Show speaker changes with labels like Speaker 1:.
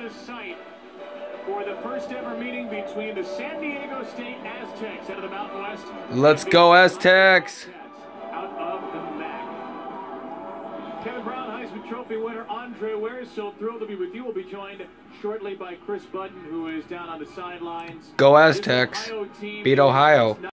Speaker 1: the site for the first ever meeting between the San Diego State Aztecs out of the Mountain West.
Speaker 2: Let's go, Aztecs!
Speaker 1: Out of the MAC. Kevin Brown, Heisman Trophy winner Andre Ware, so thrilled to be with you. We'll be joined shortly by Chris Button, who is down on the sidelines.
Speaker 2: Go Aztecs! Beat Ohio.